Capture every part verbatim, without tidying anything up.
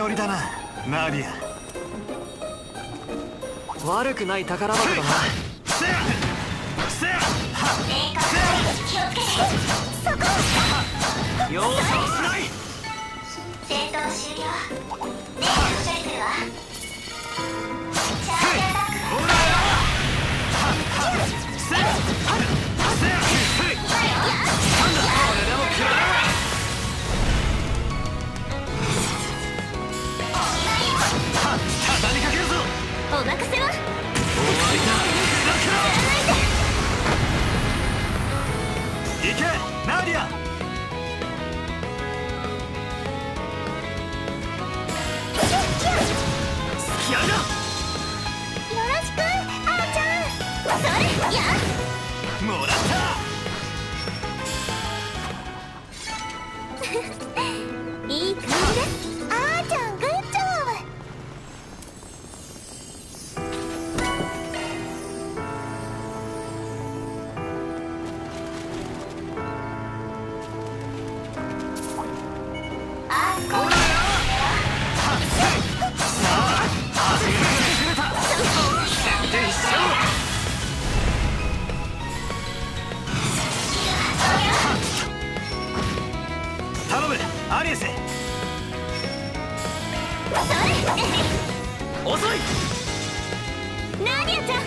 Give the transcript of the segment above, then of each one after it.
ノリだな、ナディア。 悪くない宝箱だな。 せやせや気をつけて。そこ。 容赦をしない。 戦闘終了。レイカ処理するわ。チャージアタック。 せやせや今よ。 これでも食ら畳みかけるぞ。 お任せは。 終わりだ。行けナディア。隙ありだ。 よろしく、あーちゃん。それ、や。 もらったいい感じです。あーちゃん、グッジョブ。あーこれ。 頼むアリエス。 遅い。 ナディアちゃん。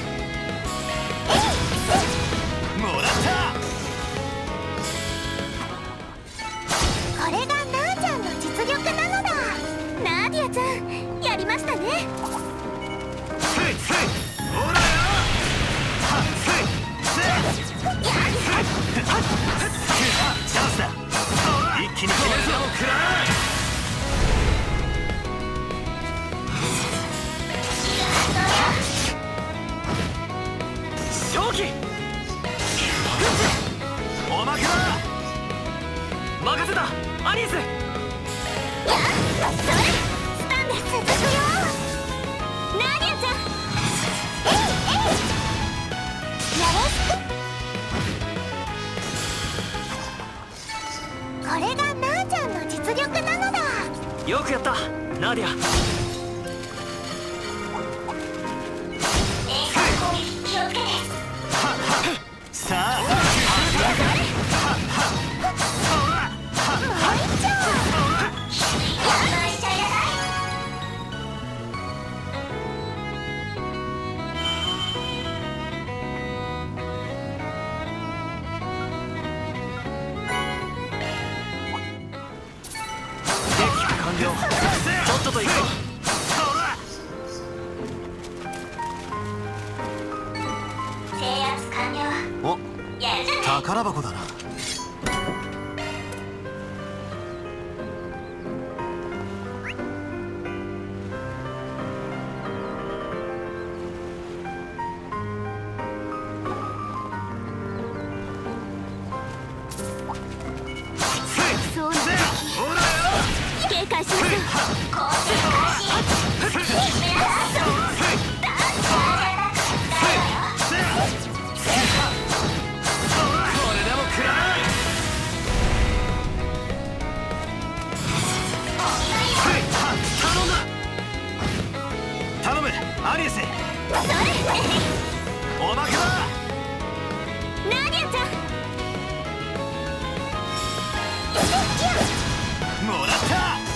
もらった。 これがなーちゃんの実力なのだ。ナディアちゃん、やりましたね。 ふいふいほらよ。はっふいせやチャンスだ。一気に決めるぞ。食らえ。 正気。 おまけだ。 任せたアニエス。 やっそれスタンで続くよ。ナディアちゃん。えいえい。よろしく。これがなーちゃんの実力なのだ。 よくやったナディア。 エース攻撃気をつけて。 さあもう一丁。やらしちゃいなさい。 撃破完了。とっとと行こ制圧完了。 おやるじゃない。 宝箱だな。 そうなの。 ほらよ。 警戒しましょう。攻撃開始。メラハット。ダンスチャージアタック。だよ。 これでも食らえ。 お見舞いよ。 頼んだ。頼むアリエス。 それ。 おまけだ。 ナディアちゃん。 もらった。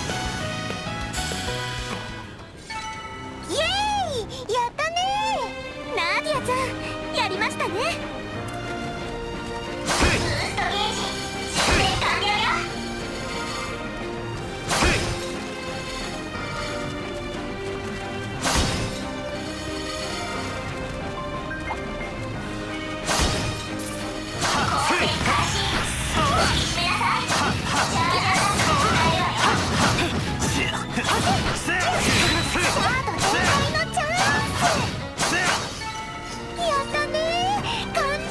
イエーイ、やったね。ナディアちゃん、やりましたね。ブーストゲージ充電完了よ。攻撃開始。決めなさい。チャージアタック使えるわよ。 せやせやカード展開のチャンス。やったね。完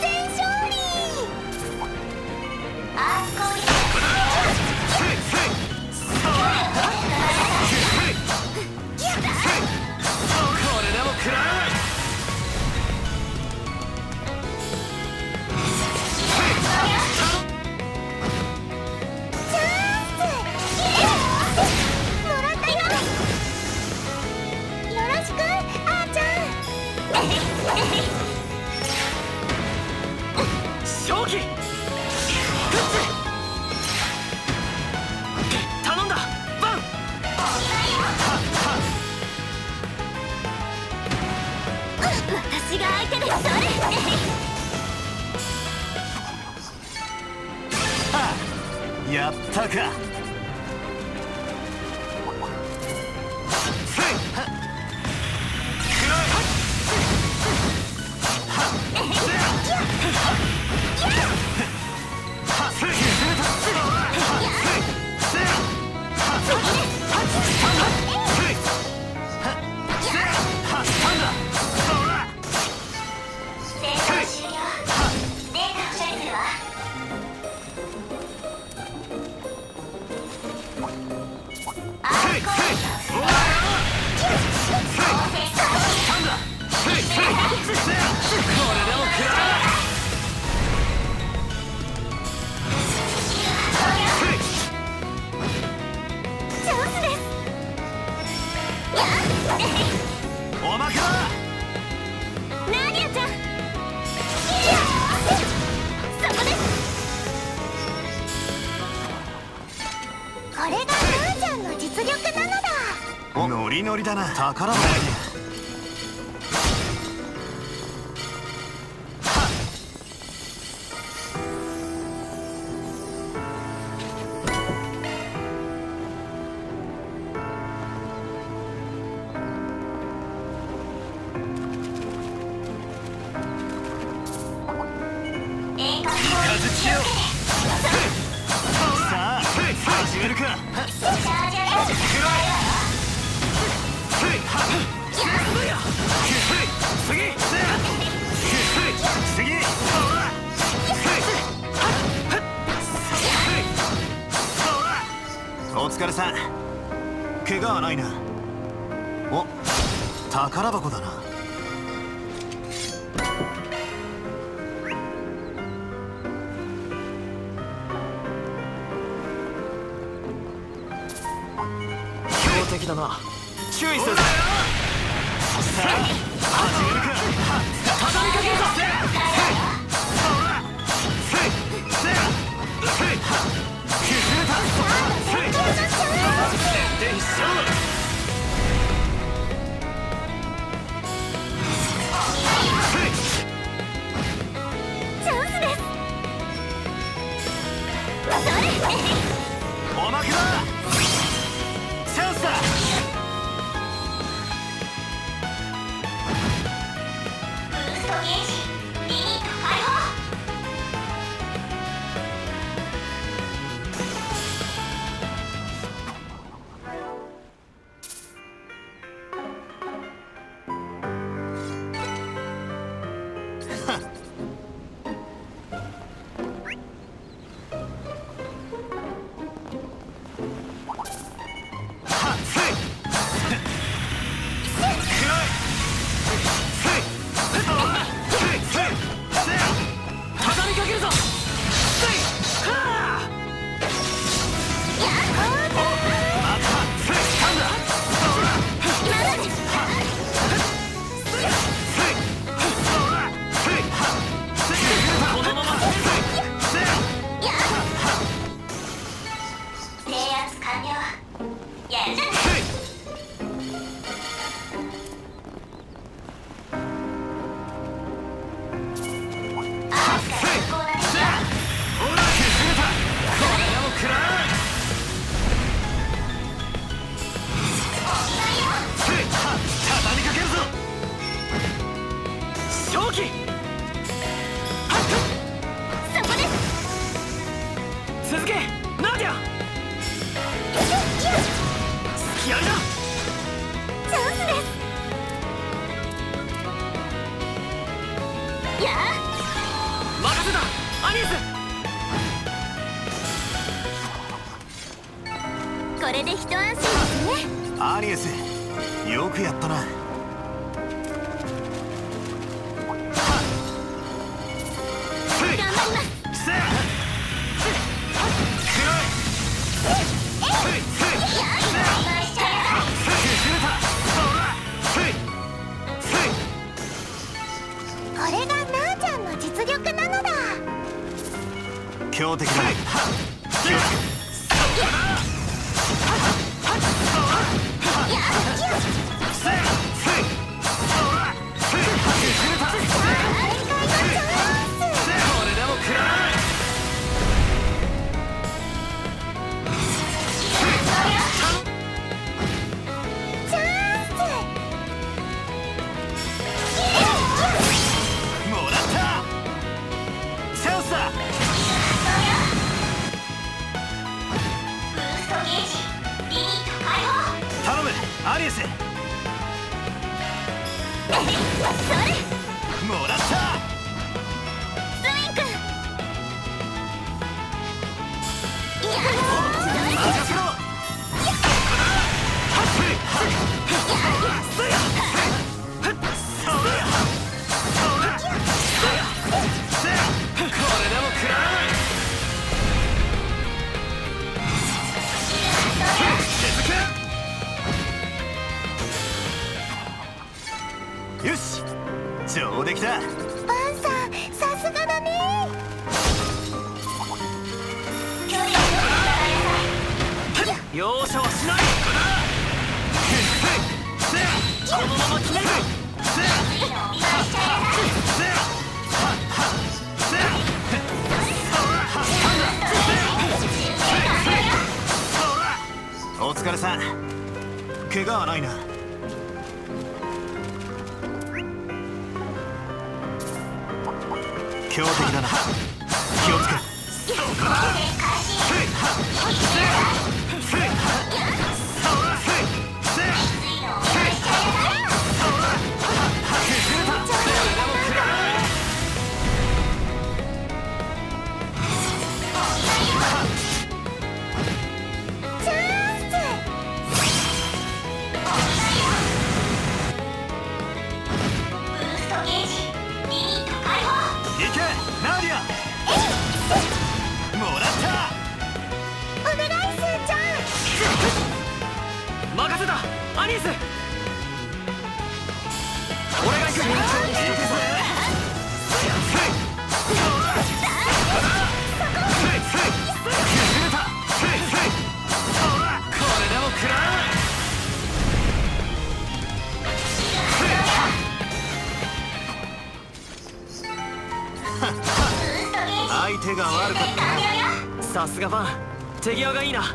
正気。グッズ。頼んだ。バン。 私が相手です。それ。 やったか。おまけだ。 ナディアちゃん。そこです。これがナーちゃんの実力なのだ。 お、ノリノリだな。宝箱。さあ始めるか。次。お疲れさん。怪我はないな。お、宝箱だな。 敵だな。注意するぞ。 さあ始めるか。 畳みかけるぞ。 おまけだ。チャンスだ。 続け、ナーディア。隙ありだ。 チャンスです。やあ、 任せた、アニエス。 これで一安心ですね。 アニエス、よくやったな。 頑張ります。 強敵だ。気をつけ。 アリエス、もらった。 スインク。 任せろ。これでも食らう。続け。よし、上出来だ。 バンさん、さすがだね。 容赦はしない。このまま決める。お疲れさん。怪我はないな。強敵だな。気をつけ。任せた、アニエス。俺が行く。これでも食らう。相手が悪かった。さすがバン、手際がいいな。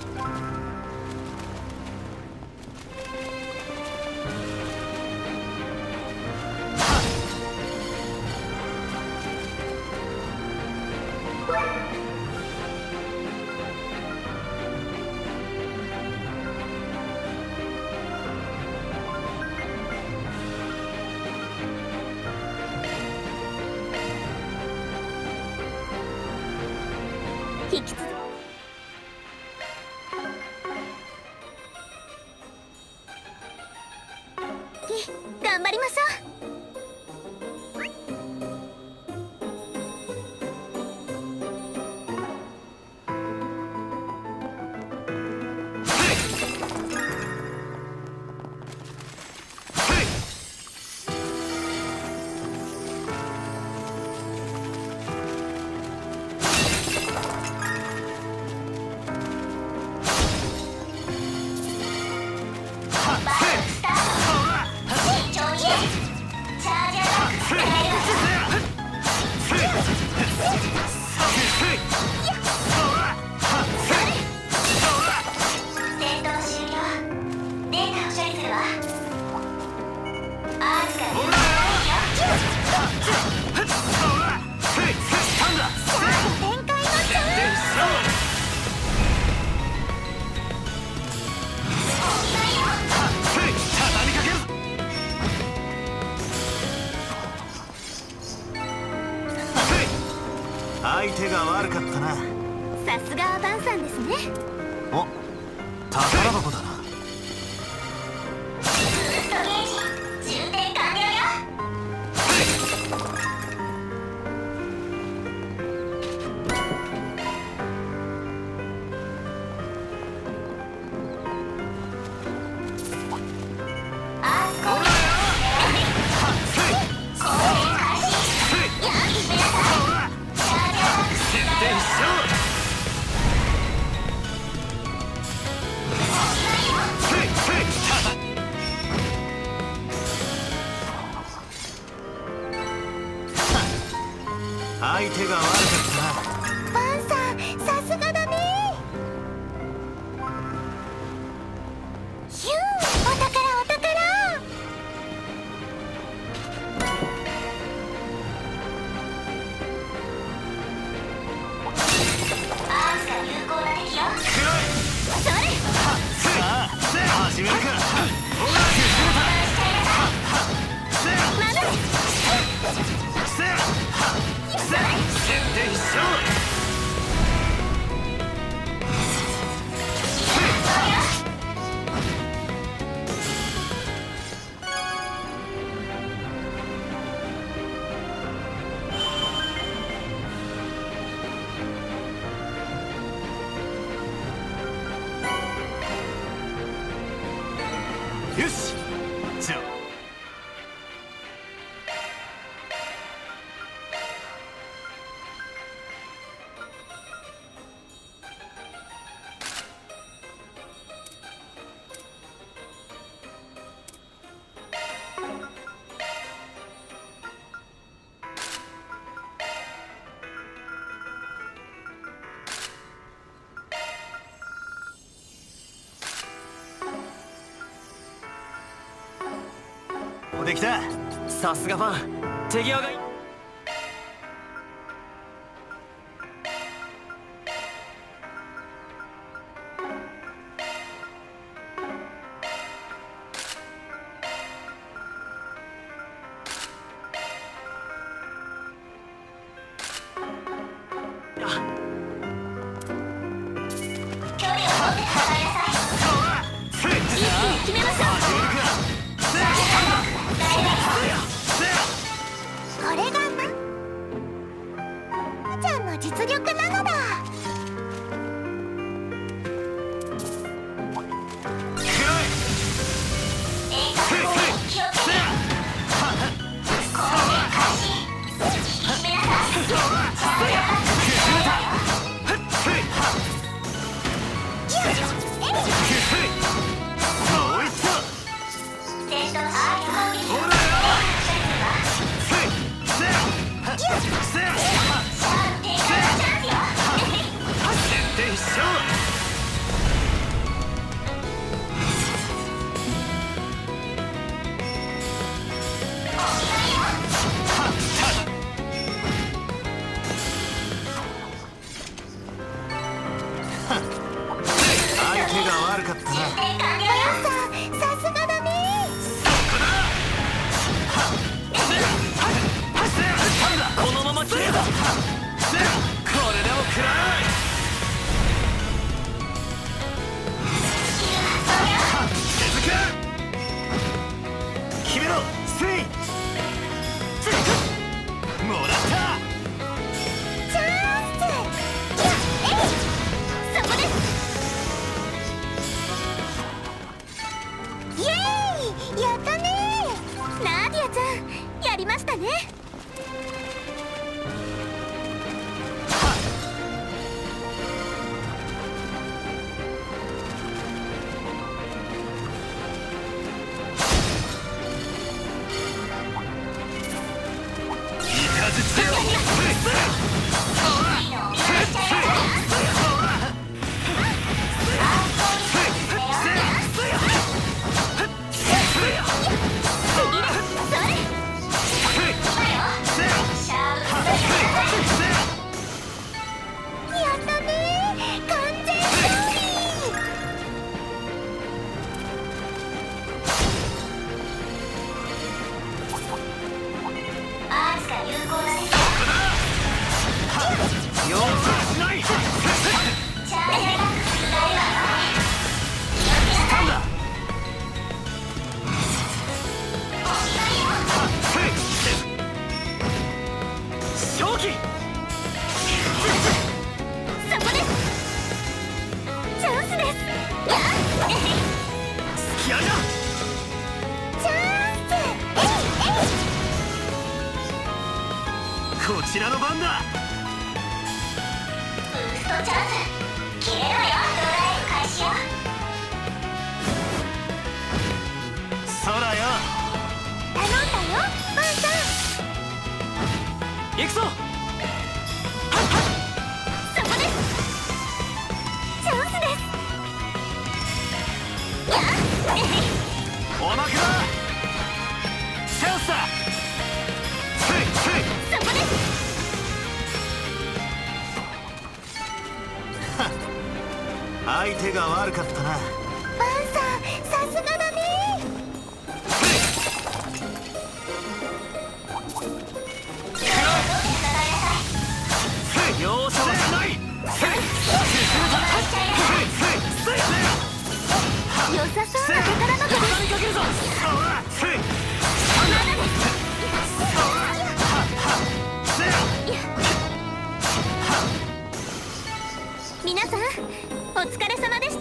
引き続き頑張りましょう。 相手が悪かったな。 さすがはバンさんですね。 お、宝箱だな。 充電完了よ。 よし。 相手が悪かったな。 バンさん、さすがだね。ヒュー、お宝お宝。アースが有効な敵よ。それ。 さあ始めるか。ほらまだ。 せやせや先手必勝。よしじゃあできた。さすがファン、手際がいい。 実力なのだ。こちらの番だ。ブーストチャンス。切れろよ、ドライブ開始よ。そらよ。頼んだよ、バンさん。行くぞ。 おまけだ。チャンスだ。 そこです。 相手が悪かったな。 バンさん、さすがだね。 容赦はしない。 良さそうな宝箱です。 畳みかけるぞ。 皆さん、お疲れ様でした。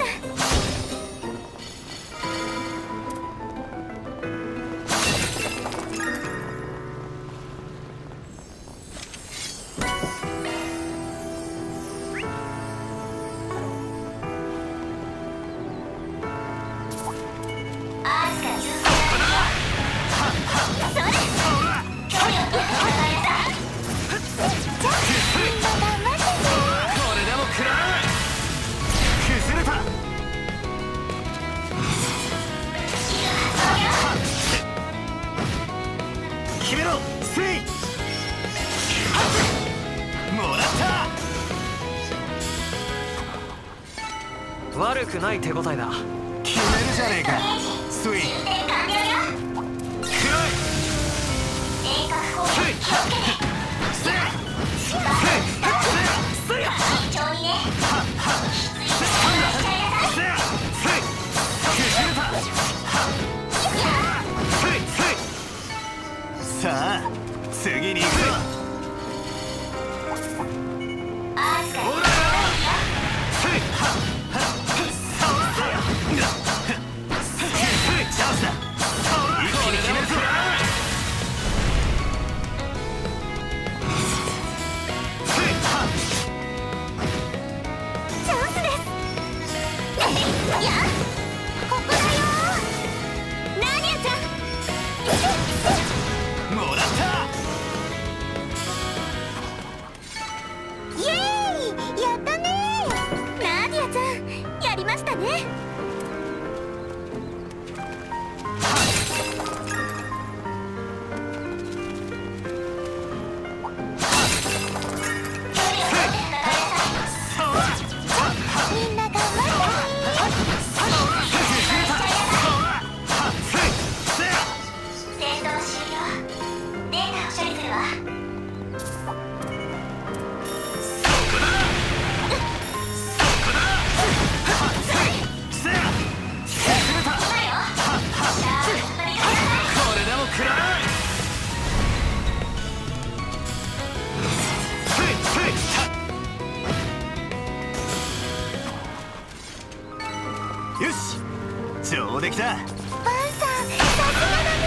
決めろ、スイン。もらった。 悪くない手応えだ。 決めるじゃねえか、スイン。さあ、次に行くぞ。チャンスだ。一気に決めるぞ。 チャンスです。いや、ここだよ。ナーニャちゃん。 もらった。 イエーイ、やったね。ナーディアちゃん、やりましたね。みんな頑張よし、上出来だ。 バンさん、さすがだね。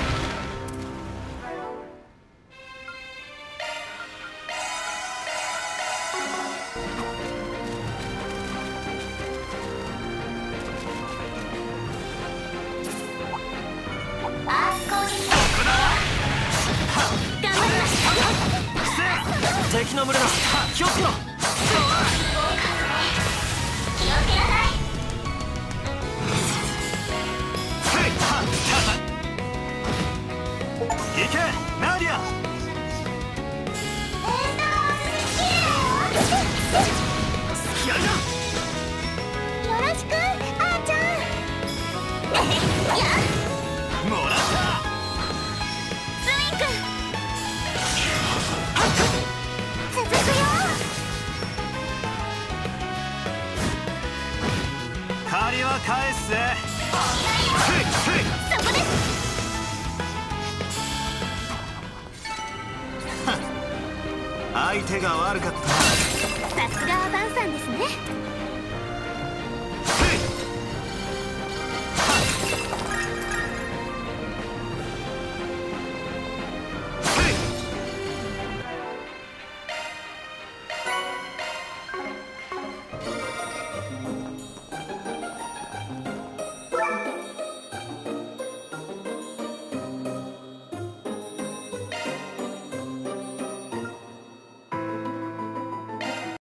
アース攻撃。頑張ります。 敵の群れだ。気をつけろ。 気をつけなさい。 行け、ナーディア。 隙ありだ。 よろしく、あーちゃん。やもらった。 スイン君。続くよ。 借りは返すぜ。 そこです。 相手が悪かった。 さすがはバンさんですね。